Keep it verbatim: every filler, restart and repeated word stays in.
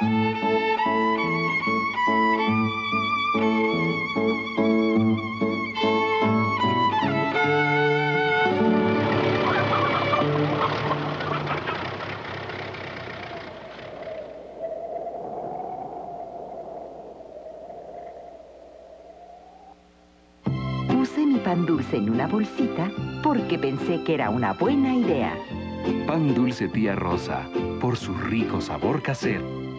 Puse mi pan dulce en una bolsita porque pensé que era una buena idea. Pan dulce tía Rosa, por su rico sabor casero.